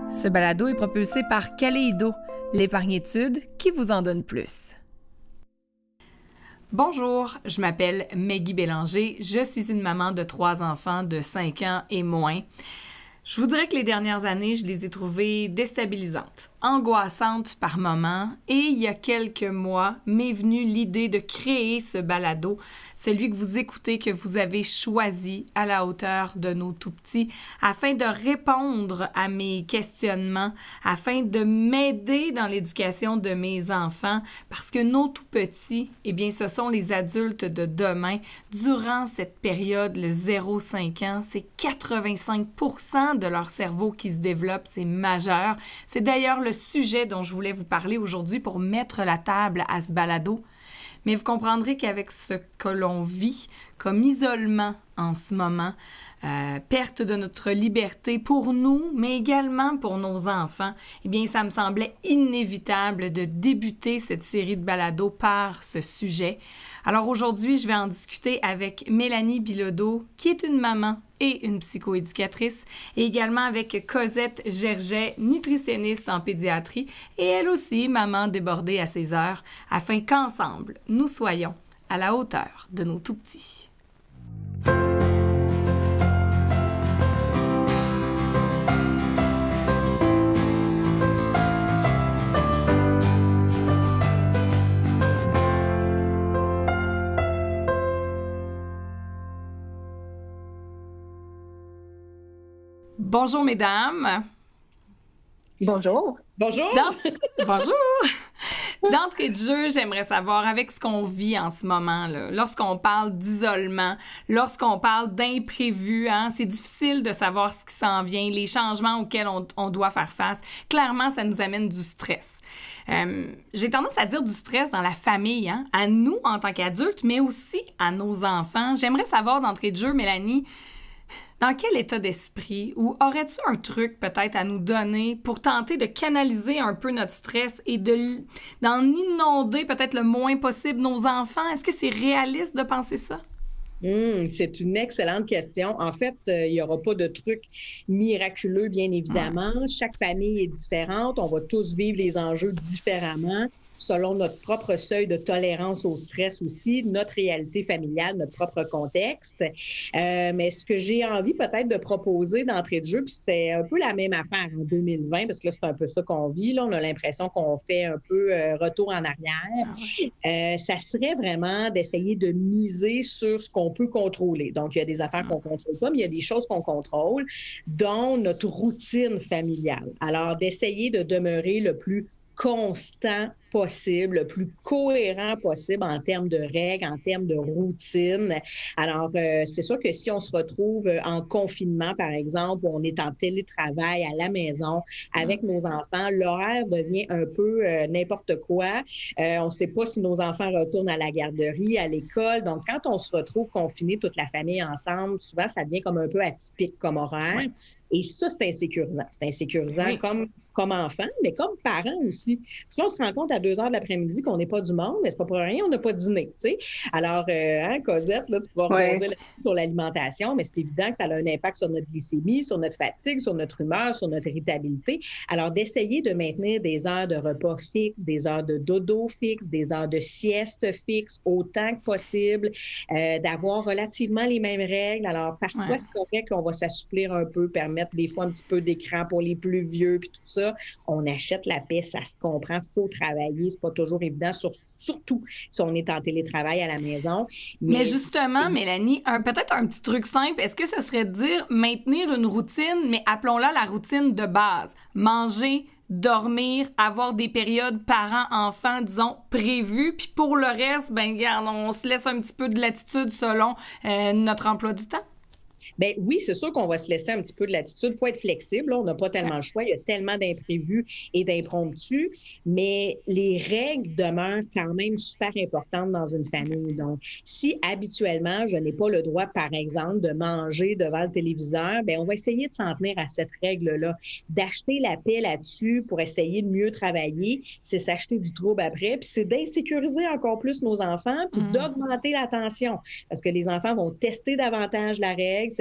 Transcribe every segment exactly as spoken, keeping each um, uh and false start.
Ce balado est propulsé par Caléido, l'épargne-étude qui vous en donne plus. Bonjour, je m'appelle Maggie Bélanger, je suis une maman de trois enfants de cinq ans et moins. Je vous dirais que les dernières années, je les ai trouvées déstabilisantes, angoissantes par moments, et il y a quelques mois, m'est venue l'idée de créer ce balado, celui que vous écoutez, que vous avez choisi à la hauteur de nos tout-petits, afin de répondre à mes questionnements, afin de m'aider dans l'éducation de mes enfants, parce que nos tout-petits, eh bien, ce sont les adultes de demain. Durant cette période, le zéro à cinq ans, c'est quatre-vingt-cinq pour cent de leur cerveau qui se développe, c'est majeur. C'est d'ailleurs le sujet dont je voulais vous parler aujourd'hui pour mettre la table à ce balado. Mais vous comprendrez qu'avec ce que l'on vit comme isolement en ce moment, euh, perte de notre liberté pour nous, mais également pour nos enfants, eh bien, ça me semblait inévitable de débuter cette série de balados par ce sujet. Alors aujourd'hui, je vais en discuter avec Mélanie Bilodeau, qui est une maman et une psychoéducatrice, et également avec Cosette Gerget, nutritionniste en pédiatrie, et elle aussi, maman débordée à ses heures, afin qu'ensemble, nous soyons à la hauteur de nos tout-petits. Bonjour, mesdames. Bonjour. Bonjour. Dans... Bonjour. D'entrée de jeu, j'aimerais savoir, avec ce qu'on vit en ce moment, là, lorsqu'on parle d'isolement, lorsqu'on parle d'imprévu, hein, c'est difficile de savoir ce qui s'en vient, les changements auxquels on, on doit faire face. Clairement, ça nous amène du stress. Euh, j'ai tendance à dire du stress dans la famille, hein, à nous en tant qu'adultes, mais aussi à nos enfants. J'aimerais savoir, d'entrée de jeu, Mélanie, dans quel état d'esprit, ou aurais-tu un truc peut-être à nous donner pour tenter de canaliser un peu notre stress et de d'en inonder peut-être le moins possible nos enfants? Est-ce que c'est réaliste de penser ça? Mmh, c'est une excellente question. En fait, euh, il n'y aura pas de truc miraculeux, bien évidemment. Chaque famille est différente. On va tous vivre les enjeux différemment, selon notre propre seuil de tolérance au stress aussi, notre réalité familiale, notre propre contexte. Euh, mais ce que j'ai envie peut-être de proposer d'entrée de jeu, puis c'était un peu la même affaire en deux mille vingt, parce que là, c'est un peu ça qu'on vit. Là, on a l'impression qu'on fait un peu euh, retour en arrière. Euh, ça serait vraiment d'essayer de miser sur ce qu'on peut contrôler. Donc, il y a des affaires qu'on ne contrôle pas, mais il y a des choses qu'on contrôle, dont notre routine familiale. Alors, d'essayer de demeurer le plus constant possible, le plus cohérent possible en termes de règles, en termes de routine. Alors, euh, c'est sûr que si on se retrouve en confinement, par exemple, où on est en télétravail à la maison avec nos enfants, l'horaire devient un peu euh, n'importe quoi. Euh, on ne sait pas si nos enfants retournent à la garderie, à l'école. Donc, quand on se retrouve confiné, toute la famille ensemble, souvent, ça devient comme un peu atypique comme horaire. Oui. Et ça, c'est insécurisant. C'est insécurisant oui. comme, comme enfant, mais comme parent aussi. Parce que là, on se rend compte à deux heures de l'après-midi qu'on n'est pas du monde, mais c'est pas pour rien, on n'a pas dîné, tu sais. Alors, euh, hein, Cosette, là, tu pourras ouais. rebondir sur l'alimentation, mais c'est évident que ça a un impact sur notre glycémie, sur notre fatigue, sur notre humeur, sur notre irritabilité. Alors, d'essayer de maintenir des heures de repas fixes, des heures de dodo fixes, des heures de sieste fixes, autant que possible, euh, d'avoir relativement les mêmes règles. Alors, parfois, ouais. c'est correct qu'on va s'assouplir un peu, permettre des fois un petit peu d'écran pour les plus vieux, puis tout ça. On achète la paix, ça se comprend, il faut travailler, c'est pas toujours évident, sur, surtout si on est en télétravail à la maison. Mais, mais justement, Mélanie, un, peut-être un petit truc simple, est-ce que ce serait de dire maintenir une routine, mais appelons-la la routine de base, manger, dormir, avoir des périodes parents-enfants, disons, prévues, puis pour le reste, ben regarde, on se laisse un petit peu de latitude selon euh, notre emploi du temps? Bien, oui, c'est sûr qu'on va se laisser un petit peu de latitude. Il faut être flexible. Là. On n'a pas tellement le choix. Il y a tellement d'imprévus et d'impromptus. Mais les règles demeurent quand même super importantes dans une famille. Donc, si habituellement, je n'ai pas le droit, par exemple, de manger devant le téléviseur, bien, on va essayer de s'en tenir à cette règle-là. D'acheter la paix là-dessus pour essayer de mieux travailler, c'est s'acheter du trouble après. Puis c'est d'insécuriser encore plus nos enfants, puis mmh. d'augmenter la tension. Parce que les enfants vont tester davantage la règle. C'est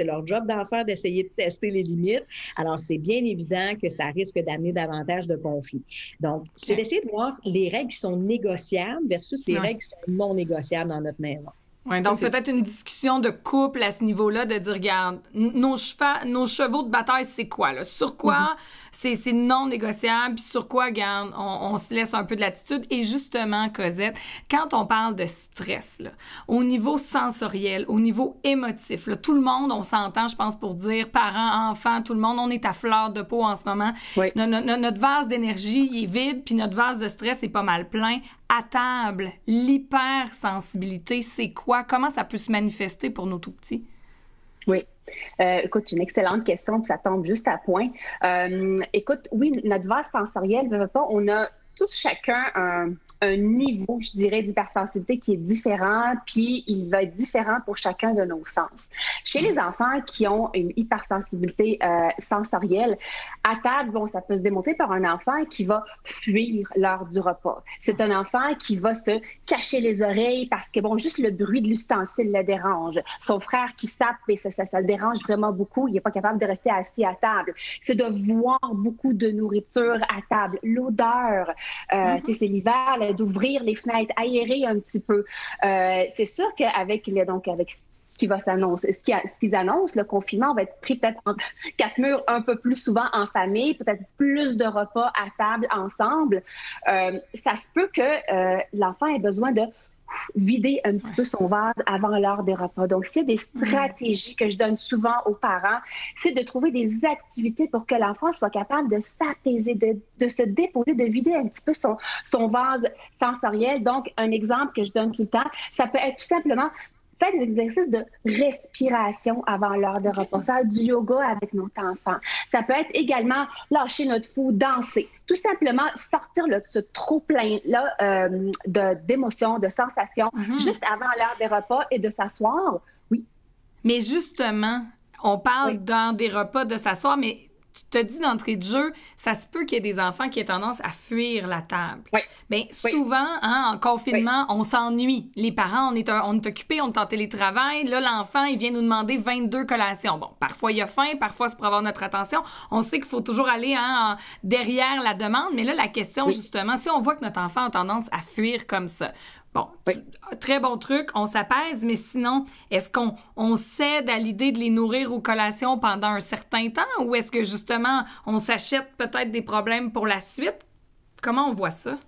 leur job d'en faire, d'essayer de tester les limites. Alors, c'est bien évident que ça risque d'amener davantage de conflits. Donc, c'est okay. d'essayer de voir les règles qui sont négociables versus les ouais. règles qui sont non négociables dans notre maison. Oui, donc ça, peut-être une discussion de couple à ce niveau-là, de dire, regarde, nos, cheva- nos chevaux de bataille, c'est quoi, là? Sur quoi mm-hmm. c'est, c'est non négociable, puis sur quoi, regarde, on, on se laisse un peu de latitude. Et justement, Cosette, quand on parle de stress, là, au niveau sensoriel, au niveau émotif, là, tout le monde, on s'entend, je pense, pour dire, parents, enfants, tout le monde, on est à fleur de peau en ce moment. Oui. No, no, no, notre vase d'énergie, il est vide, puis notre vase de stress est pas mal plein. À table, l'hypersensibilité, c'est quoi? Comment ça peut se manifester pour nos tout-petits? Oui. Euh, écoute, une excellente question, puis ça tombe juste à point. Euh, écoute, oui, notre vase sensoriel, veut pas, on a tous chacun un, un niveau, je dirais, d'hypersensibilité qui est différent, puis il va être différent pour chacun de nos sens. Chez les enfants qui ont une hypersensibilité euh, sensorielle, à table, bon, ça peut se démontrer par un enfant qui va fuir l'heure du repas. C'est un enfant qui va se cacher les oreilles parce que, bon, juste le bruit de l'ustensile le dérange. Son frère qui sape, et ça, ça, ça le dérange vraiment beaucoup. Il n'est pas capable de rester assis à table. C'est de voir beaucoup de nourriture à table. L'odeur, euh, mm-hmm. tu sais, c'est l'hiver, là, d'ouvrir les fenêtres, aérer un petit peu. Euh, c'est sûr qu'avec le, donc, avec ce qui va s'annoncer, ce, qui a, ce qu'ils annoncent, le confinement, on va être pris peut-être entre quatre murs un peu plus souvent en famille, peut-être plus de repas à table ensemble. Euh, ça se peut que euh, l'enfant ait besoin de vider un petit peu son vase avant l'heure des repas. Donc, s'il y a des stratégies que je donne souvent aux parents, c'est de trouver des activités pour que l'enfant soit capable de s'apaiser, de, de se déposer, de vider un petit peu son, son vase sensoriel. Donc, un exemple que je donne tout le temps, ça peut être tout simplement faire des exercices de respiration avant l'heure de repas, faire du yoga avec notre enfant. Ça peut être également lâcher notre fou, danser. Tout simplement sortir là, de ce trop-plein-là euh, de, d'émotions, de sensations, mm-hmm. juste avant l'heure des repas et de s'asseoir. Oui. Mais justement, on parle oui. dans des repas de s'asseoir, mais tu te dis d'entrée de jeu, ça se peut qu'il y ait des enfants qui aient tendance à fuir la table. Oui. Bien, oui. souvent, hein, en confinement, oui. on s'ennuie. Les parents, on est, un, on est occupés, on est en télétravail. Là, l'enfant, il vient nous demander vingt-deux collations. Bon, parfois, il a faim, parfois, c'est pour avoir notre attention. On sait qu'il faut toujours aller hein, derrière la demande. Mais là, la question, oui. justement, si on voit que notre enfant a tendance à fuir comme ça, bon, oui. tu, très bon truc, on s'apaise, mais sinon, est-ce qu'on on cède à l'idée de les nourrir aux collations pendant un certain temps ou est-ce que justement, on s'achète peut-être des problèmes pour la suite? Comment on voit ça?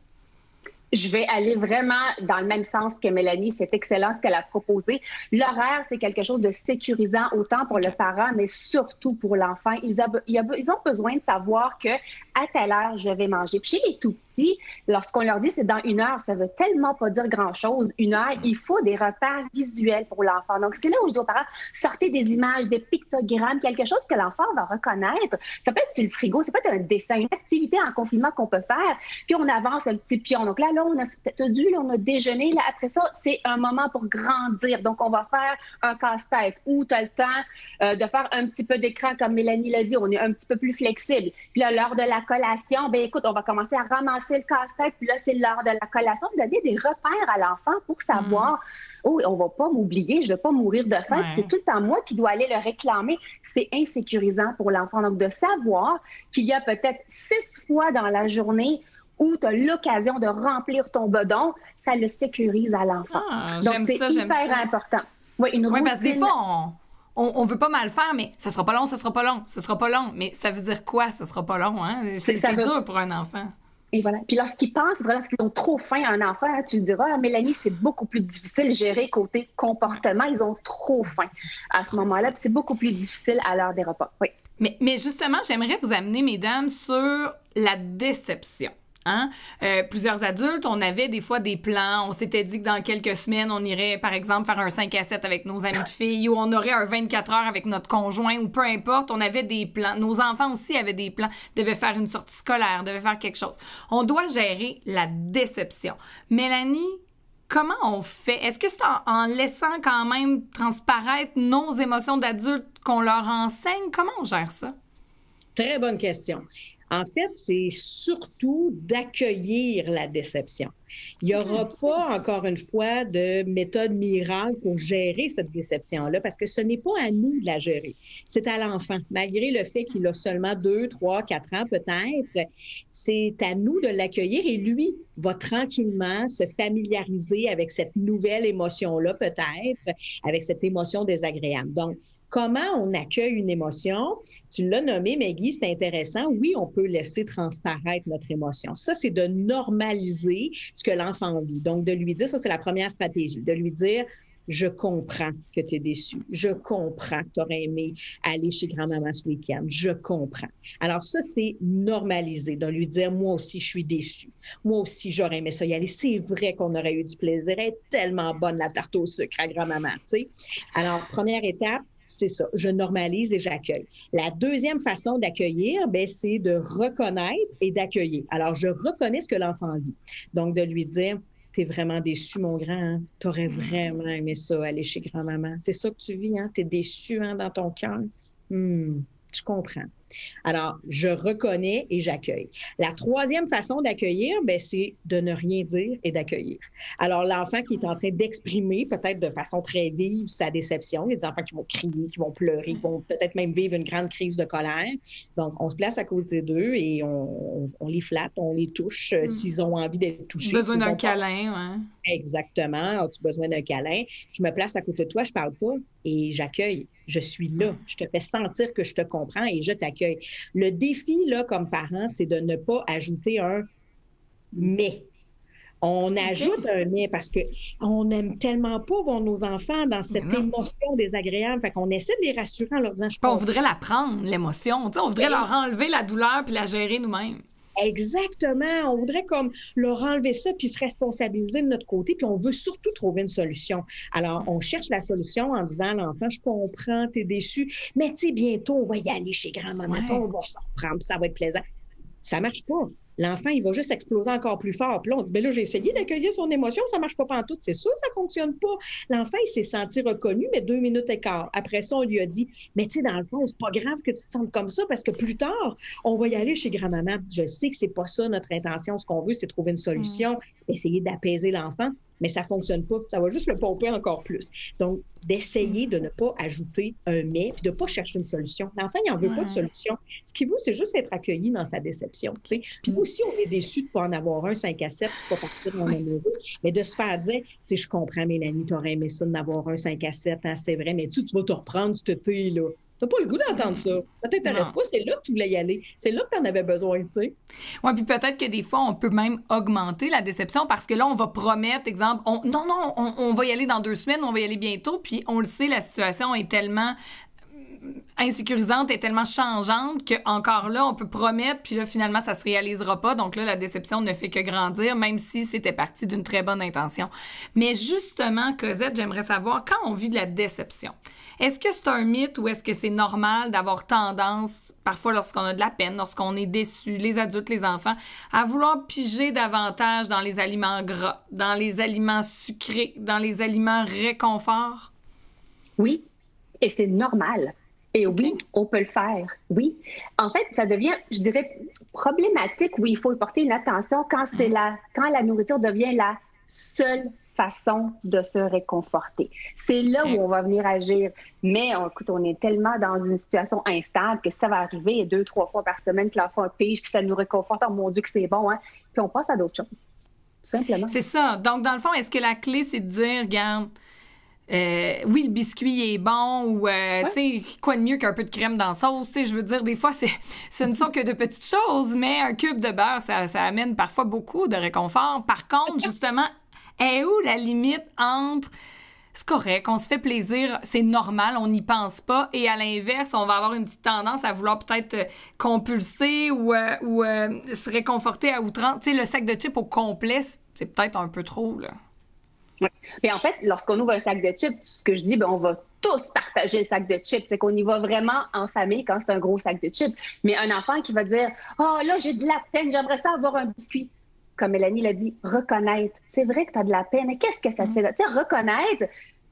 Je vais aller vraiment dans le même sens que Mélanie. C'est excellent ce qu'elle a proposé. L'horaire, c'est quelque chose de sécurisant autant pour le parent, mais surtout pour l'enfant. Ils, a, ils ont besoin de savoir que à telle heure, je vais manger. Puis chez les tout-petits, lorsqu'on leur dit c'est dans une heure, ça veut tellement pas dire grand-chose. Une heure, il faut des repères visuels pour l'enfant. Donc, c'est là où je dis aux parents, sortez des images, des pictogrammes, quelque chose que l'enfant va reconnaître. Ça peut être sur le frigo, ça peut être un dessin, une activité en confinement qu'on peut faire. Puis on avance le petit pion. Donc là, là, on a t'as dû, là, on a déjeuné. Là, après ça, c'est un moment pour grandir. Donc, on va faire un casse-tête où tu as le temps euh, de faire un petit peu d'écran, comme Mélanie l'a dit. On est un petit peu plus flexible. Puis là, lors de la collation, ben écoute, on va commencer à ramasser le casse-tête. Puis là, c'est l'heure de la collation. Donner des repères à l'enfant pour savoir, mmh. oh, on va pas m'oublier, je vais pas mourir de faim. Ouais. Puis c'est tout le temps moi qui dois aller le réclamer. C'est insécurisant pour l'enfant. Donc, de savoir qu'il y a peut-être six fois dans la journée où tu as l'occasion de remplir ton bedon, ça le sécurise à l'enfant. Ah, donc, j'aime c'est ça, hyper j'aime ça. important. Oui, une ouais, routine... parce que des fois, on, on, on veut pas mal faire, mais ça sera pas long, ça sera pas long, ça sera pas long. Mais ça veut dire quoi, ça sera pas long? Hein? C'est, c'est, c'est veut... dur pour un enfant. Et voilà. Puis lorsqu'ils pensent, lorsqu'ils ont trop faim à un enfant, hein, tu le diras, ah, Mélanie, c'est beaucoup plus difficile de gérer côté comportement. Ils ont trop faim à ce moment-là. Puis c'est beaucoup plus difficile à l'heure des repas. Oui. Mais, mais justement, j'aimerais vous amener, mesdames, sur la déception. Hein? Euh, plusieurs adultes, on avait des fois des plans. On s'était dit que dans quelques semaines, on irait, par exemple, faire un cinq à sept avec nos amis de filles ou on aurait un vingt-quatre heures avec notre conjoint ou peu importe. On avait des plans. Nos enfants aussi avaient des plans. Devaient faire une sortie scolaire, devaient faire quelque chose. On doit gérer la déception. Mélanie, comment on fait? Est-ce que c'est en, en laissant quand même transparaître nos émotions d'adultes qu'on leur enseigne? Comment on gère ça? Très bonne question. En fait, c'est surtout d'accueillir la déception. Il n'y aura pas, encore une fois, de méthode miracle pour gérer cette déception-là, parce que ce n'est pas à nous de la gérer. C'est à l'enfant. Malgré le fait qu'il a seulement deux, trois, quatre ans peut-être, c'est à nous de l'accueillir et lui va tranquillement se familiariser avec cette nouvelle émotion-là peut-être, avec cette émotion désagréable. Donc, comment on accueille une émotion? Tu l'as nommé, Maggie, c'est intéressant. Oui, on peut laisser transparaître notre émotion. Ça, c'est de normaliser ce que l'enfant vit. Donc, de lui dire, ça, c'est la première stratégie, de lui dire, je comprends que tu es déçu. Je comprends que tu aurais aimé aller chez grand-maman ce week-end. Je comprends. Alors, ça, c'est normaliser, de lui dire, moi aussi, je suis déçue. Moi aussi, j'aurais aimé ça y aller. C'est vrai qu'on aurait eu du plaisir. Elle est tellement bonne, la tarte au sucre à grand-maman, tu sais. Alors, première étape, c'est ça, je normalise et j'accueille. La deuxième façon d'accueillir, ben, c'est de reconnaître et d'accueillir. Alors, je reconnais ce que l'enfant vit. Donc, de lui dire, t'es vraiment déçu, mon grand, hein? T'aurais vraiment aimé ça, aller chez grand-maman. C'est ça que tu vis, hein? T'es déçu, hein, dans ton cœur. Hum, je comprends. Alors, je reconnais et j'accueille. La troisième façon d'accueillir, ben, c'est de ne rien dire et d'accueillir. Alors, l'enfant qui est en train d'exprimer, peut-être de façon très vive, sa déception, il y a des enfants qui vont crier, qui vont pleurer, qui vont peut-être même vivre une grande crise de colère. Donc, on se place à côté d'eux et on, on, on les flatte, on les touche euh, mmh. s'ils ont envie d'être touchés. Besoin d'un pas... câlin, oui. Exactement. As-tu besoin d'un câlin? Je me place à côté de toi, je parle pas et j'accueille. Je suis là. Je te fais sentir que je te comprends et je t'accueille. Le défi, là, comme parent, c'est de ne pas ajouter un « mais ». On okay. ajoute un « mais » parce qu'on n'aime tellement pas voir nos enfants dans cette émotion désagréable. Fait qu'on essaie de les rassurer en leur disant « je On voudrait la prendre, l'émotion. On voudrait et... leur enlever la douleur puis la gérer nous-mêmes. Exactement. On voudrait comme leur enlever ça puis se responsabiliser de notre côté. Puis on veut surtout trouver une solution. Alors, on cherche la solution en disant à l'enfant, je comprends, t'es déçu, mais tu sais, bientôt, on va y aller chez grand-maman, ouais. on va se reprendre, puis ça va être plaisant. Ça marche pas. L'enfant, il va juste exploser encore plus fort. Puis là, on dit, bien là, j'ai essayé d'accueillir son émotion, ça marche pas pantoute. C'est sûr, ça fonctionne pas. L'enfant, il s'est senti reconnu, mais deux minutes et quart. Après ça, on lui a dit, mais tu sais, dans le fond, c'est pas grave que tu te sentes comme ça parce que plus tard, on va y aller chez grand-maman. Je sais que c'est pas ça notre intention. Ce qu'on veut, c'est trouver une solution, mmh. essayer d'apaiser l'enfant, mais ça fonctionne pas. Ça va juste le pomper encore plus. Donc, d'essayer de ne pas ajouter un « mais » puis de ne pas chercher une solution. L'enfant, il n'en veut ouais. pas de solution. Ce qu'il veut, c'est juste être accueilli dans sa déception. Puis nous aussi, on est déçus de ne pas en avoir un cinq à sept pour pas partir en amoureux. Mais de se faire dire, tu sais, je comprends, Mélanie, tu aurais aimé ça d'en avoir un cinq à sept, hein, c'est vrai, mais tu, tu vas te reprendre cet été, là. Tu n'as pas le goût d'entendre ça. Ça ne t'intéresse pas, c'est là que tu voulais y aller. C'est là que tu en avais besoin, tu sais. Oui, puis peut-être que des fois, on peut même augmenter la déception parce que là, on va promettre, exemple, on, non, non, on, on va y aller dans deux semaines, on va y aller bientôt, puis on le sait, la situation est tellement insécurisante, est tellement changeante qu'encore là, on peut promettre, puis là, finalement, ça se réalisera pas. Donc là, la déception ne fait que grandir, même si c'était parti d'une très bonne intention. Mais justement, Cosette, j'aimerais savoir, quand on vit de la déception, est-ce que c'est un mythe ou est-ce que c'est normal d'avoir tendance, parfois lorsqu'on a de la peine, lorsqu'on est déçu, les adultes, les enfants, à vouloir piger davantage dans les aliments gras, dans les aliments sucrés, dans les aliments réconfort? Oui, et c'est normal. Et oui, okay. on peut le faire, oui. En fait, ça devient, je dirais, problématique, oui, il faut y porter une attention quand c'est mmh. la, quand la nourriture devient la seule façon de se réconforter. C'est là okay. où on va venir agir. Mais on, écoute, on est tellement dans une situation instable que ça va arriver deux, trois fois par semaine que l'enfant pige, puis ça nous réconforte. Oh mon Dieu que c'est bon, hein? Puis on passe à d'autres choses, tout simplement. C'est ça. Donc, dans le fond, est-ce que la clé, c'est de dire, regarde, Euh, oui, le biscuit est bon ou, euh, ouais. tu sais, quoi de mieux qu'un peu de crème dans la sauce? Tu sais, je veux dire, des fois, c'est, ce ne sont que de petites choses, mais un cube de beurre, ça, ça amène parfois beaucoup de réconfort. Par contre, justement, est où la limite entre c'est correct, on se fait plaisir, c'est normal, on n'y pense pas, et à l'inverse, on va avoir une petite tendance à vouloir peut-être euh, compulser ou, euh, ou euh, se réconforter à outrance. Tu sais, le sac de chips au complet, c'est peut-être un peu trop, là. Oui. Mais en fait, lorsqu'on ouvre un sac de chips, ce que je dis, ben, on va tous partager le sac de chips. C'est qu'on y va vraiment en famille quand c'est un gros sac de chips. Mais un enfant qui va dire « Oh, là, j'ai de la peine, j'aimerais ça avoir un biscuit. » Comme Mélanie l'a dit, reconnaître. C'est vrai que tu as de la peine, mais qu'est-ce que ça te fait? Tu sais, reconnaître,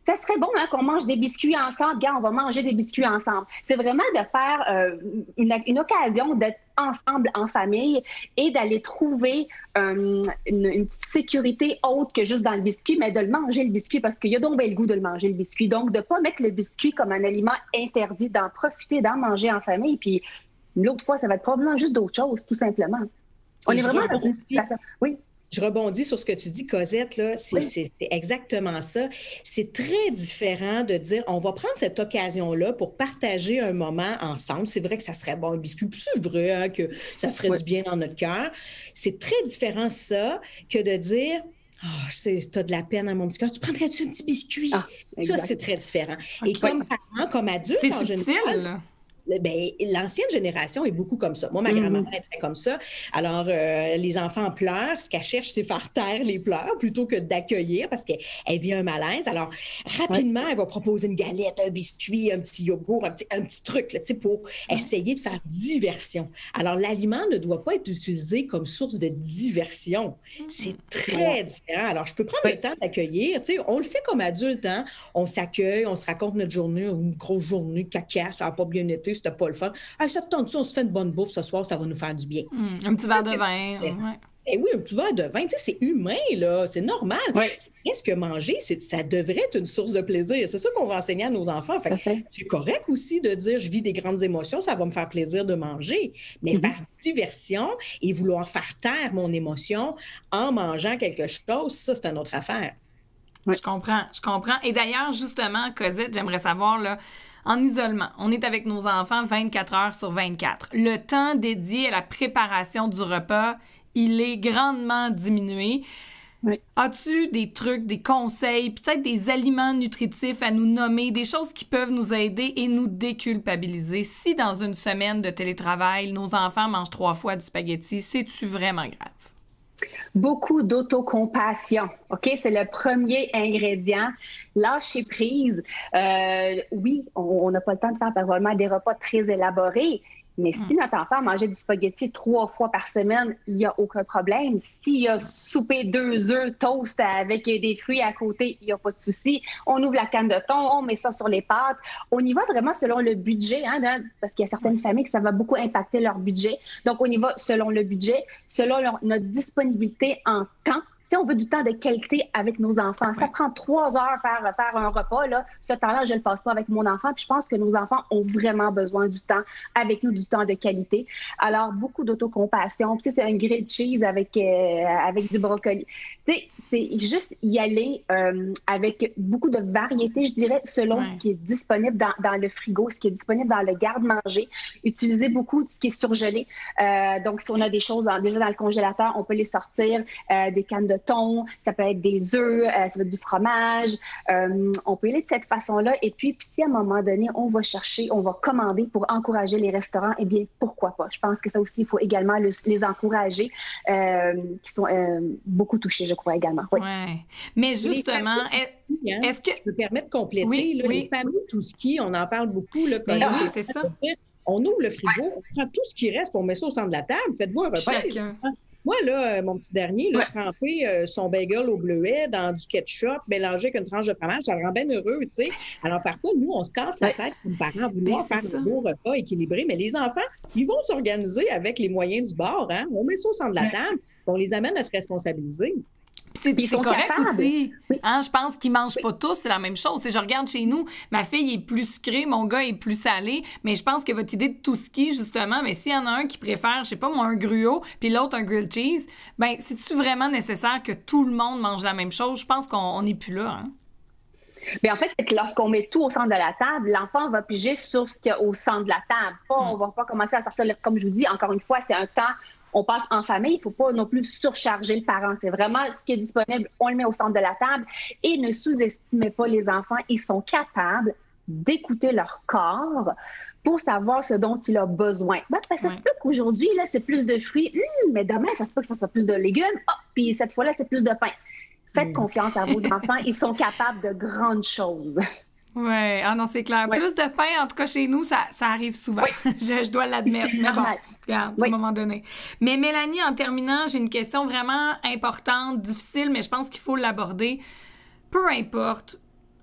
ça serait bon hein, qu'on mange des biscuits ensemble. Gars, on va manger des biscuits ensemble. C'est vraiment de faire euh, une, une occasion d'être ensemble en famille et d'aller trouver euh, une, une petite sécurité autre que juste dans le biscuit, mais de le manger, le biscuit, parce qu'il y a donc bien le goût de le manger, le biscuit. Donc, de ne pas mettre le biscuit comme un aliment interdit, d'en profiter, d'en manger en famille. Puis, l'autre fois, ça va être probablement juste d'autres choses, tout simplement. On et est vraiment dans une situation... Oui. Je rebondis sur ce que tu dis, Cosette, là, c'est, oui. c'est exactement ça. C'est très différent de dire, on va prendre cette occasion-là pour partager un moment ensemble. C'est vrai que ça serait bon un biscuit, puis c'est vrai hein, que ça ferait oui. du bien dans notre cœur. C'est très différent ça que de dire, oh, tu as de la peine à mon petit cœur, tu prendrais-tu un petit biscuit? Ah, ça, c'est très différent. Okay. Et comme parent, comme adulte, c'est en subtil, général... là. Bien, l'ancienne génération est beaucoup comme ça. Moi, ma grand-maman est très comme ça. Alors, euh, les enfants pleurent. Ce qu'elle cherche, c'est faire taire les pleurs plutôt que d'accueillir parce qu'elle vit un malaise. Alors, rapidement, ouais. elle va proposer une galette, un biscuit, un petit yogourt, un petit, un petit truc là, pour ouais. essayer de faire diversion. Alors, l'aliment ne doit pas être utilisé comme source de diversion. C'est très différent. Alors, je peux prendre ouais. le temps d'accueillir. On le fait comme adulte. Hein? On s'accueille, on se raconte notre journée, une grosse journée, caca, ça n'a pas bien été. C'était pas le fun. Ah, ça te tente ça, on se fait une bonne bouffe ce soir, ça va nous faire du bien. Mmh, un petit verre de vin. Ouais. Eh oui, un petit verre de vin, tu sais, c'est humain, là, c'est normal. Ouais. Qu'est-ce que manger, c'est, ça devrait être une source de plaisir. C'est ça qu'on va enseigner à nos enfants. Fait que c'est correct aussi de dire, je vis des grandes émotions, ça va me faire plaisir de manger. Mais mm-hmm. faire diversion et vouloir faire taire mon émotion en mangeant quelque chose, ça, c'est une autre affaire. Ouais. Je comprends, je comprends. Et d'ailleurs, justement, Cosette, j'aimerais savoir, là, en isolement, on est avec nos enfants vingt-quatre heures sur vingt-quatre. Le temps dédié à la préparation du repas, il est grandement diminué. Oui. As-tu des trucs, des conseils, peut-être des aliments nutritifs à nous nommer, des choses qui peuvent nous aider et nous déculpabiliser? Si dans une semaine de télétravail, nos enfants mangent trois fois du spaghetti, c'est-tu vraiment grave? Beaucoup d'autocompassion, OK? C'est le premier ingrédient. Lâcher prise. Euh, oui, on n'a pas le temps de faire probablement des repas très élaborés, mais si notre enfant mangeait du spaghetti trois fois par semaine, il n'y a aucun problème. S'il a soupé deux œufs toast avec des fruits à côté, il n'y a pas de souci. On ouvre la canne de thon, on met ça sur les pâtes. On y va vraiment selon le budget, hein, parce qu'il y a certaines familles que ça va beaucoup impacter leur budget. Donc, on y va selon le budget, selon leur, notre disponibilité en temps. Si on veut du temps de qualité avec nos enfants, ça prend trois heures faire, faire un repas. Là. Ce temps-là, je ne le passe pas avec mon enfant. Puis je pense que nos enfants ont vraiment besoin du temps avec nous, du temps de qualité. Alors, beaucoup d'autocompassion. Puis c'est un grilled cheese avec, euh, avec du brocoli. Tu sais, c'est juste y aller euh, avec beaucoup de variété, je dirais, selon ouais. ce qui est disponible dans, dans le frigo, ce qui est disponible dans le garde-manger. Utiliser beaucoup de ce qui est surgelé. Euh, donc, si on a des choses dans, déjà dans le congélateur, on peut les sortir. Euh, des cannes de thon, ça peut être des œufs, euh, ça peut être du fromage. Euh, on peut y aller de cette façon-là. Et puis, puis, si à un moment donné, on va chercher, on va commander pour encourager les restaurants, eh bien, pourquoi pas? Je pense que ça aussi, il faut également le, les encourager, euh, qui sont euh, beaucoup touchés, je crois, également. Oui. Ouais. Mais justement, est, hein, est-ce que... Je me permets de compléter. Oui, là, oui. Les familles tout ski, on en parle beaucoup. Là, comme oui, c'est ça. On ouvre le frigo, ouais. on prend tout ce qui reste, on met ça au centre de la table. Faites-vous un repas. Chacun. Moi, là, mon petit dernier, là, ouais. tremper euh, son bagel au bleuet dans du ketchup, mélangé avec une tranche de fromage, ça le rend bien heureux, tu sais. Alors, parfois, nous, on se casse la tête comme parents à vouloir faire un beau repas équilibré, mais les enfants, ils vont s'organiser avec les moyens du bord, hein. On met ça au centre de la table, on les amène à se responsabiliser. C'est, c'est correct capables. Aussi. Oui. Hein, je pense qu'ils ne mangent oui. pas tous, c'est la même chose. T'sais, je regarde chez nous, ma fille est plus sucrée, mon gars est plus salé, mais je pense que votre idée de tout ski, justement, mais s'il y en a un qui préfère, je sais pas moi, un gruau, puis l'autre un grilled cheese, ben c'est-tu vraiment nécessaire que tout le monde mange la même chose? Je pense qu'on n'est plus là. Hein? Bien, en fait, c'est que lorsqu'on met tout au centre de la table, l'enfant va piger sur ce qu'il y a au centre de la table. Pas, mm. On ne va pas commencer à sortir, comme je vous dis, encore une fois, c'est un temps... On passe en famille, il ne faut pas non plus surcharger le parent. C'est vraiment ce qui est disponible, on le met au centre de la table. Et ne sous-estimez pas les enfants. Ils sont capables d'écouter leur corps pour savoir ce dont il a besoin. Ben, ben, ça ouais. se peut qu'aujourd'hui, là, c'est plus de fruits, hum, mais demain, ça se peut que ce soit plus de légumes. Oh, puis cette fois-là, c'est plus de pain. Faites mmh. confiance à vos enfants. Ils sont capables de grandes choses. Oui, ah non, c'est clair. Ouais. Plus de pain, en tout cas chez nous, ça, ça arrive souvent. Oui. je, je dois l'admettre. Mais bon, regarde, oui. à un moment donné. Mais Mélanie, en terminant, j'ai une question vraiment importante, difficile, mais je pense qu'il faut l'aborder. Peu importe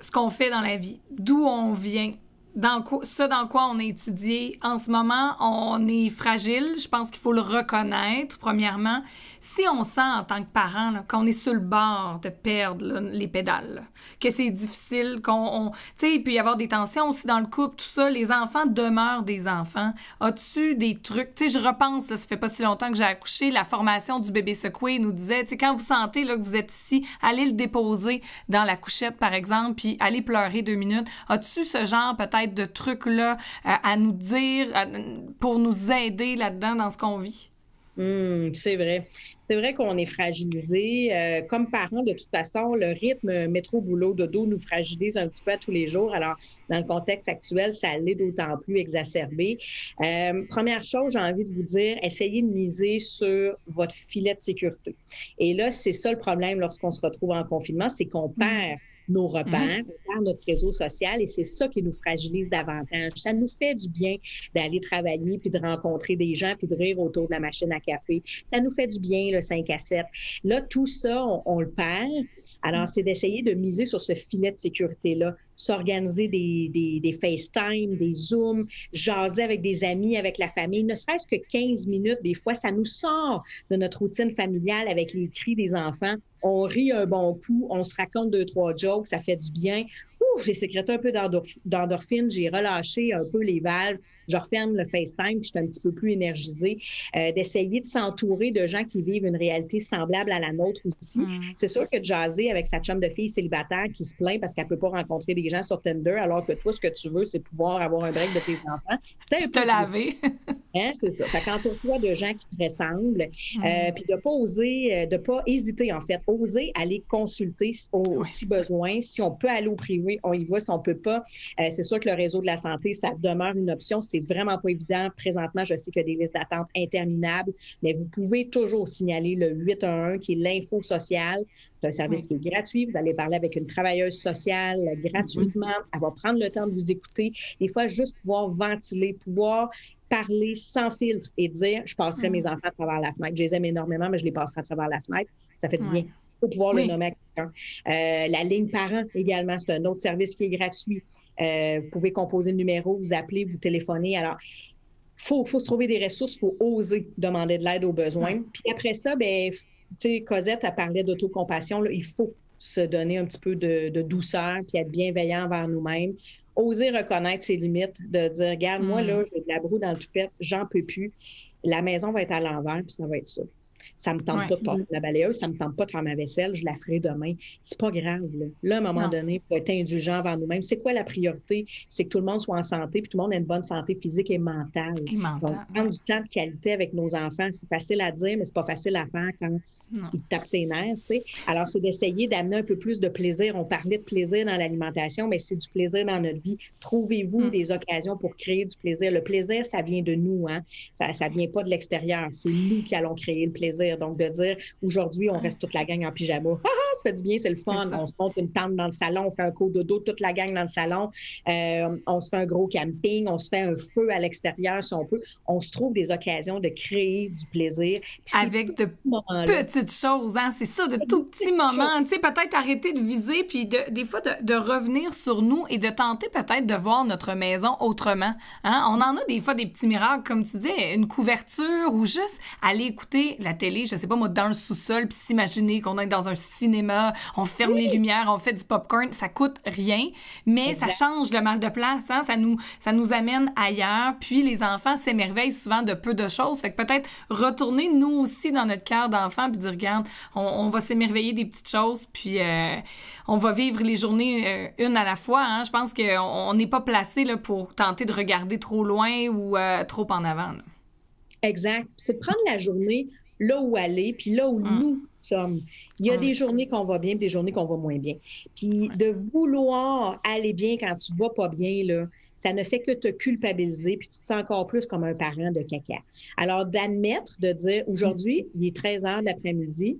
ce qu'on fait dans la vie, d'où on vient, dans quoi, ça dans quoi on est étudié. En ce moment, on est fragile. Je pense qu'il faut le reconnaître, premièrement. Si on sent en tant que parent là, qu'on est sur le bord de perdre là, les pédales, là, que c'est difficile, qu'on... Tu sais, il peut y avoir des tensions aussi dans le couple, tout ça. Les enfants demeurent des enfants. As-tu des trucs? Tu sais, je repense, là, ça fait pas si longtemps que j'ai accouché, la formation du bébé secoué nous disait, tu sais, quand vous sentez là, que vous êtes ici, allez le déposer dans la couchette, par exemple, puis allez pleurer deux minutes. As-tu ce genre, peut-être, de trucs-là euh, à nous dire, à, pour nous aider là-dedans, dans ce qu'on vit? Mmh, c'est vrai. C'est vrai qu'on est fragilisé. Euh, comme parents, de toute façon, le rythme métro, boulot, dodo nous fragilise un petit peu à tous les jours. Alors, dans le contexte actuel, ça l'est d'autant plus exacerbé. Euh, première chose, j'ai envie de vous dire, essayez de miser sur votre filet de sécurité. Et là, c'est ça le problème lorsqu'on se retrouve en confinement, c'est qu'on perd nos repères, mmh. on perd notre réseau social et c'est ça qui nous fragilise davantage. Ça nous fait du bien d'aller travailler puis de rencontrer des gens puis de rire autour de la machine à café. Ça nous fait du bien, le cinq à sept. Là, tout ça, on, on le perd. Alors, c'est d'essayer de miser sur ce filet de sécurité-là, s'organiser des, des, des FaceTime, des Zooms, jaser avec des amis, avec la famille, ne serait-ce que quinze minutes, des fois, ça nous sort de notre routine familiale avec les cris des enfants. On rit un bon coup, on se raconte deux, trois jokes, ça fait du bien. Ouh, j'ai sécrété un peu d'endorph- d'endorphine, j'ai relâché un peu les valves, je referme le FaceTime, puis je suis un petit peu plus énergisée. Euh, d'essayer de s'entourer de gens qui vivent une réalité semblable à la nôtre aussi. Mm. C'est sûr que de jaser avec sa chum de fille célibataire qui se plaint parce qu'elle peut pas rencontrer des gens sur Tinder, alors que toi, ce que tu veux, c'est pouvoir avoir un break de tes enfants. C'était un peu te laver. Hein, c'est ça. Fait qu'entoure-toi de gens qui te ressemblent, mm. euh, puis de pas oser, de pas hésiter, en fait. Oser aller consulter au, oui. si besoin. Si on peut aller au privé, on y va. Si on peut pas, euh, c'est sûr que le réseau de la santé, ça demeure une option. C'est vraiment pas évident. Présentement, je sais qu'il y a des listes d'attente interminables, mais vous pouvez toujours signaler le huit un un, qui est l'info sociale. C'est un service oui. qui est gratuit. Vous allez parler avec une travailleuse sociale gratuitement. Mm-hmm. Elle va prendre le temps de vous écouter. Des fois, juste pouvoir ventiler, pouvoir parler sans filtre et dire « je passerai mm. mes enfants à travers la fenêtre ». Je les aime énormément, mais je les passerai à travers la fenêtre. Ça fait du bien. Il faut pouvoir oui. le nommer à quelqu'un. Euh, la ligne parent également, c'est un autre service qui est gratuit. Euh, vous pouvez composer le numéro, vous appelez, vous téléphonez. Alors, il faut, faut se trouver des ressources, il faut oser demander de l'aide aux besoins. Mm. Puis après ça, ben, tu sais, Cosette, elle parlait d'autocompassion. Là, il faut se donner un petit peu de, de douceur puis être bienveillant envers nous-mêmes. Oser reconnaître ses limites, de dire, regarde, mm. moi, là, j'ai de la broue dans le toupette, j'en peux plus. La maison va être à l'envers, puis ça va être ça. Ça me tente ouais. pas de passer la balayeuse, ça me tente pas de faire ma vaisselle, je la ferai demain. C'est pas grave, là. Là, à un moment non. donné, il faut être indulgent envers nous-mêmes. C'est quoi la priorité? C'est que tout le monde soit en santé, puis tout le monde ait une bonne santé physique et mentale. Et mentale. Donc, prendre du temps de qualité avec nos enfants, c'est facile à dire, mais c'est pas facile à faire quand non. ils te tapent ses nerfs, tu sais. Alors, c'est d'essayer d'amener un peu plus de plaisir. On parlait de plaisir dans l'alimentation, mais c'est du plaisir dans notre vie. Trouvez-vous mm. des occasions pour créer du plaisir. Le plaisir, ça vient de nous, hein. Ça, ça vient pas de l'extérieur. C'est nous qui allons créer le plaisir. Donc, de dire, aujourd'hui, on reste toute la gang en pyjama. Ah, ah, ça fait du bien, c'est le fun. C'est on se monte une tente dans le salon, on fait un coup dodo, toute la gang dans le salon. Euh, on se fait un gros camping, on se fait un feu à l'extérieur si on peut. On se trouve des occasions de créer du plaisir. Avec de petites choses, hein? C'est ça, de tout petits moments. Tu sais, peut-être arrêter de viser, puis de, des fois, de, de revenir sur nous et de tenter peut-être de voir notre maison autrement. Hein? On en a des fois des petits miracles, comme tu dis, une couverture ou juste aller écouter la télé, je sais pas moi, dans le sous-sol, puis s'imaginer qu'on est dans un cinéma, on ferme oui. les lumières, on fait du popcorn, ça coûte rien, mais exact. Ça change le mal de place, hein? ça, nous, ça nous amène ailleurs, puis les enfants s'émerveillent souvent de peu de choses, fait que peut-être retourner nous aussi dans notre cœur d'enfant, puis dire, regarde, on, on va s'émerveiller des petites choses, puis euh, on va vivre les journées euh, une à la fois, hein? Je pense qu'on n'est pas placé là, pour tenter de regarder trop loin ou euh, trop en avant. Là. Exact, c'est de prendre la journée là où aller, puis là où mmh. nous sommes. Il y a mmh. des journées qu'on va bien, puis des journées qu'on va moins bien. Puis mmh. de vouloir aller bien quand tu vas pas bien, là, ça ne fait que te culpabiliser, puis tu te sens encore plus comme un parent de caca. Alors, d'admettre, de dire, aujourd'hui, mmh. il est treize heures de l'après-midi,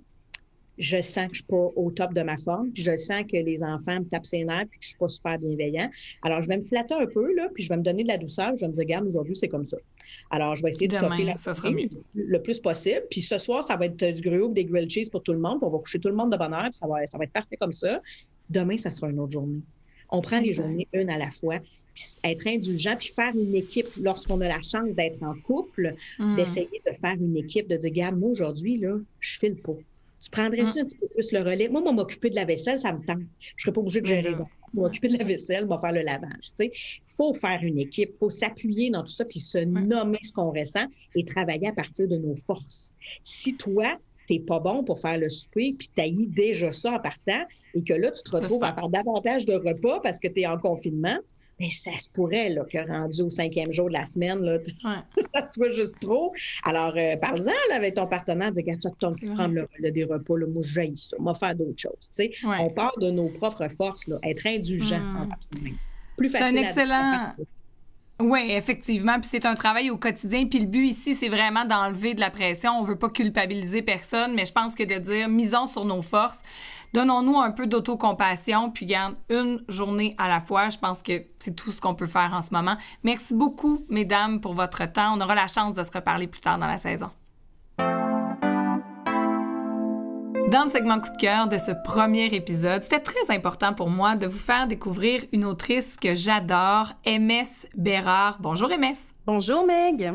je sens que je suis pas au top de ma forme, puis je sens que les enfants me tapent ses nerfs, puis que je suis pas super bienveillant. Alors, je vais me flatter un peu, là, puis je vais me donner de la douceur, je vais me dire, regarde, aujourd'hui, c'est comme ça. Alors, je vais essayer de toffer la journée le plus possible. Puis ce soir, ça va être du gruyot, des grilled cheese pour tout le monde, puis on va coucher tout le monde de bonne heure, puis ça va, ça va être parfait comme ça. Demain, ça sera une autre journée. On prend les Exact. journées une à la fois, puis être indulgent, puis faire une équipe lorsqu'on a la chance d'être en couple, Mm. d'essayer de faire une équipe, de dire, regarde, moi aujourd'hui, là, je file pas. Tu prendrais-tu Mm. un petit peu plus le relais? Moi, moi, m'occuper de la vaisselle, ça me tente. Je serais pas obligée de gérer les enfants. M'occuper de la vaisselle, m'en faire le lavage. Il faut faire une équipe, il faut s'appuyer dans tout ça, puis se nommer ce qu'on ressent et travailler à partir de nos forces. Si toi, t'es pas bon pour faire le souper, puis t'haïs déjà ça en partant, et que là, tu te retrouves à faire davantage de repas parce que tu es en confinement, bien, ça se pourrait là, que rendu au cinquième jour de la semaine, là, Ouais. ça soit juste trop. Alors, euh, parle-en là, avec ton partenaire, dis, regarde, tu attends, tu prends le, le, des repas, là, moi, je j'haïs ça, on va faire d'autres choses. Tu sais. Ouais. On part de nos propres forces, là, être indulgent Mm. envers nous-mêmes. Plus C'est facile un à excellent... Oui, effectivement. Puis c'est un travail au quotidien. Puis le but ici, c'est vraiment d'enlever de la pression. On veut pas culpabiliser personne, mais je pense que de dire, misons sur nos forces, donnons-nous un peu d'autocompassion, puis garde une journée à la fois. Je pense que c'est tout ce qu'on peut faire en ce moment. Merci beaucoup, mesdames, pour votre temps. On aura la chance de se reparler plus tard dans la saison. Dans le segment coup de cœur de ce premier épisode, c'était très important pour moi de vous faire découvrir une autrice que j'adore, M S Bérard. Bonjour M S. Bonjour Meg.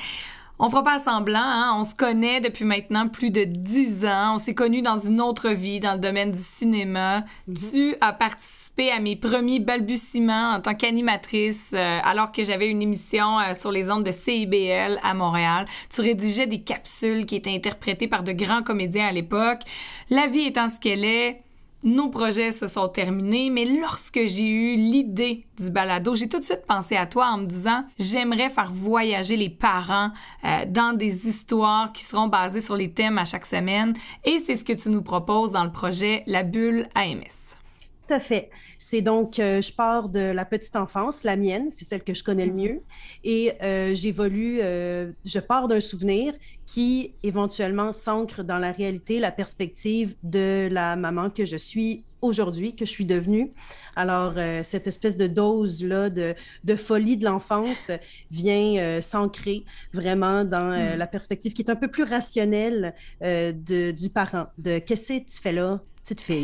On fera pas semblant, hein? On se connaît depuis maintenant plus de dix ans. On s'est connus dans une autre vie, dans le domaine du cinéma. Mm-hmm. Tu as participé à mes premiers balbutiements en tant qu'animatrice, euh, alors que j'avais une émission euh, sur les ondes de C I B L à Montréal. Tu rédigeais des capsules qui étaient interprétées par de grands comédiens à l'époque. La vie étant ce qu'elle est, nos projets se sont terminés, mais lorsque j'ai eu l'idée du balado, j'ai tout de suite pensé à toi en me disant « J'aimerais faire voyager les parents euh, dans des histoires qui seront basées sur les thèmes à chaque semaine. » Et c'est ce que tu nous proposes dans le projet La Bulle A M S. Tout à fait. C'est donc, euh, je pars de la petite enfance, la mienne, c'est celle que je connais le mieux, et euh, j'évolue, euh, je pars d'un souvenir qui éventuellement s'ancre dans la réalité, la perspective de la maman que je suis aujourd'hui, que je suis devenue. Alors, euh, cette espèce de dose-là de, de folie de l'enfance vient euh, s'ancrer vraiment dans euh, la perspective qui est un peu plus rationnelle euh, de, du parent, de « Qu'est-ce que tu fais là, petite fille? »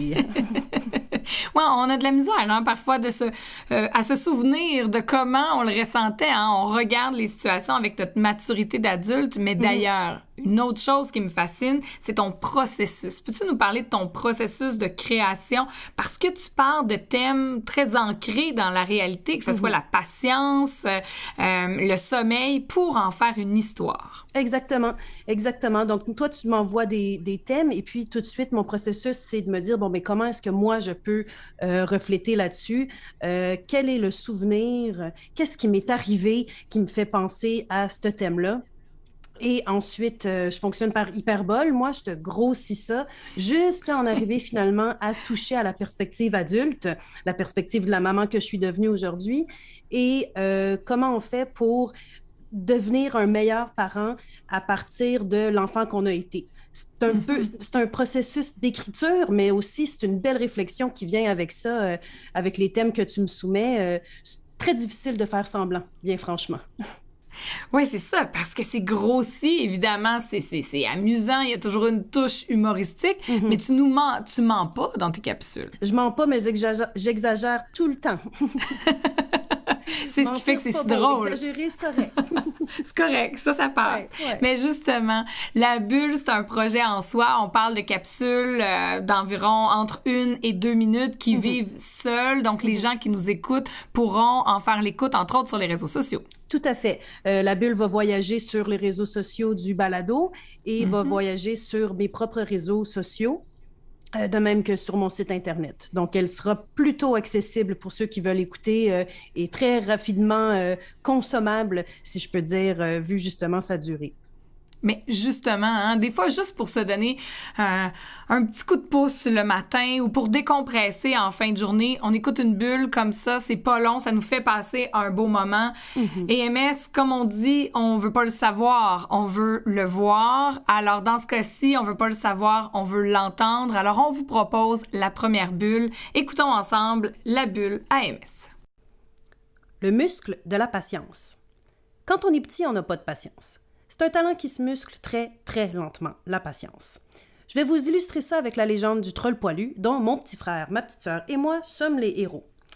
Ouais, on a de la misère, hein, parfois, de se, euh, à se souvenir de comment on le ressentait. Hein. On regarde les situations avec notre maturité d'adulte, mais d'ailleurs, mm-hmm. une autre chose qui me fascine, c'est ton processus. Peux-tu nous parler de ton processus de création? Parce que tu parles de thèmes très ancrés dans la réalité, que ce mm-hmm. soit la patience, euh, euh, le sommeil, pour en faire une histoire. Exactement, exactement. Donc, toi, tu m'envoies des, des thèmes et puis tout de suite, mon processus, c'est de me dire, bon, mais comment est-ce que moi, je peux euh, refléter là-dessus? Euh, quel est le souvenir? Qu'est-ce qui m'est arrivé qui me fait penser à ce thème-là? Et ensuite, euh, je fonctionne par hyperbole. Moi, je te grossis ça jusqu'à en arriver finalement à toucher à la perspective adulte, la perspective de la maman que je suis devenue aujourd'hui. Et euh, comment on fait pour devenir un meilleur parent à partir de l'enfant qu'on a été. C'est un peu, c'est un processus d'écriture, mais aussi c'est une belle réflexion qui vient avec ça, euh, avec les thèmes que tu me soumets. Euh, c'est très difficile de faire semblant, bien franchement. Oui, c'est ça, parce que c'est grossi, évidemment, c'est, c'est, c'est amusant, il y a toujours une touche humoristique, mm-hmm. mais tu nous mens, tu mens pas dans tes capsules. Je mens pas, mais j'exagère, j'exagère tout le temps. C'est ce qui fait que c'est si drôle. Exagérer, c'est correct. C'est correct, ça, ça passe. Ouais, ouais. Mais justement, La Bulle, c'est un projet en soi. On parle de capsules euh, d'environ entre une et deux minutes qui mm-hmm. vivent seules. Donc, les mm-hmm. gens qui nous écoutent pourront en faire l'écoute, entre autres, sur les réseaux sociaux. Tout à fait. Euh, la Bulle va voyager sur les réseaux sociaux du balado et mm-hmm. va voyager sur mes propres réseaux sociaux. De même que sur mon site Internet. Donc, elle sera plutôt accessible pour ceux qui veulent écouter euh, et très rapidement euh, consommable, si je peux dire, euh, vu justement sa durée. Mais justement, hein, des fois, juste pour se donner euh, un petit coup de pouce le matin ou pour décompresser en fin de journée, on écoute une bulle comme ça, c'est pas long, ça nous fait passer un beau moment. Mm-hmm. Et M S, comme on dit, on veut pas le savoir, on veut le voir. Alors, dans ce cas-ci, on veut pas le savoir, on veut l'entendre. Alors, on vous propose la première bulle. Écoutons ensemble La Bulle A M S. Le muscle de la patience. Quand on est petit, on n'a pas de patience. C'est un talent qui se muscle très, très lentement, la patience. Je vais vous illustrer ça avec la légende du troll poilu, dont mon petit frère, ma petite sœur et moi sommes les héros.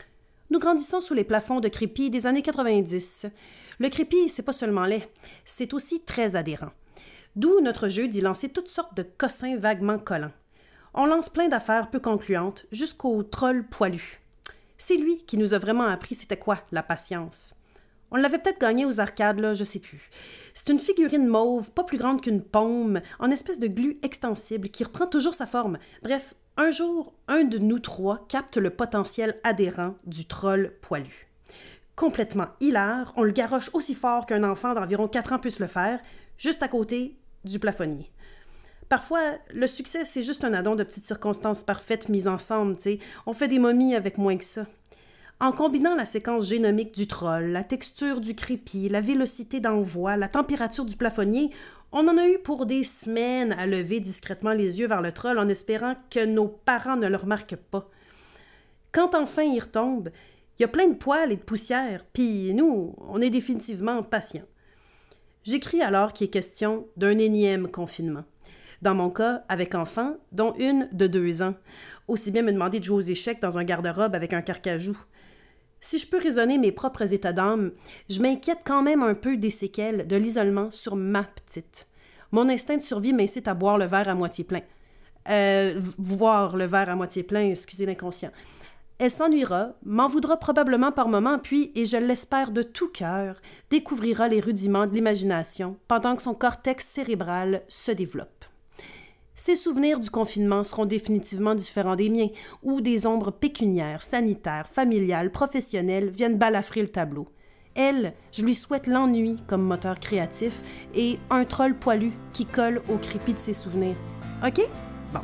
Nous grandissons sous les plafonds de crépi des années quatre-vingt-dix. Le crépi, c'est pas seulement laid, c'est aussi très adhérent. D'où notre jeu d'y lancer toutes sortes de cossins vaguement collants. On lance plein d'affaires peu concluantes, jusqu'au troll poilu. C'est lui qui nous a vraiment appris c'était quoi, la patience. On l'avait peut-être gagné aux arcades, là, je sais plus. C'est une figurine mauve, pas plus grande qu'une paume, en espèce de glu extensible qui reprend toujours sa forme. Bref, un jour, un de nous trois capte le potentiel adhérent du troll poilu. Complètement hilar, on le garoche aussi fort qu'un enfant d'environ quatre ans puisse le faire, juste à côté du plafonnier. Parfois, le succès, c'est juste un addon de petites circonstances parfaites mises ensemble, tu sais. On fait des momies avec moins que ça. En combinant la séquence génomique du troll, la texture du crépi, la vélocité d'envoi, la température du plafonnier, on en a eu pour des semaines à lever discrètement les yeux vers le troll en espérant que nos parents ne le remarquent pas. Quand enfin il retombe, il y a plein de poils et de poussière, puis nous, on est définitivement patients. J'écris alors qu'il est question d'un énième confinement. Dans mon cas, avec enfants, dont une de deux ans. Aussi bien me demander de jouer aux échecs dans un garde-robe avec un carcajou. Si je peux raisonner mes propres états d'âme, je m'inquiète quand même un peu des séquelles de l'isolement sur ma petite. Mon instinct de survie m'incite à boire le verre à moitié plein. Euh, voir le verre à moitié plein, excusez l'inconscient. Elle s'ennuiera, m'en voudra probablement par moments, puis, et je l'espère de tout cœur, découvrira les rudiments de l'imagination pendant que son cortex cérébral se développe. Ses souvenirs du confinement seront définitivement différents des miens, où des ombres pécuniaires, sanitaires, familiales, professionnelles viennent balafrer le tableau. Elle, je lui souhaite l'ennui comme moteur créatif et un troll poilu qui colle au crépi de ses souvenirs. OK? Bon.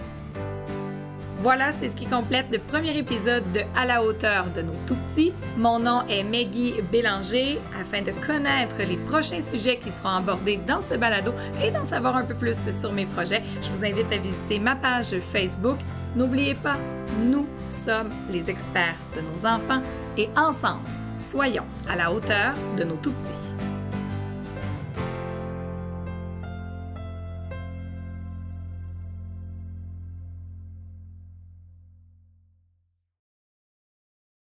Voilà, c'est ce qui complète le premier épisode de À la hauteur de nos tout-petits. Mon nom est Maggie Bélanger. Afin de connaître les prochains sujets qui seront abordés dans ce balado et d'en savoir un peu plus sur mes projets, je vous invite à visiter ma page Facebook. N'oubliez pas, nous sommes les experts de nos enfants et ensemble, soyons à la hauteur de nos tout-petits.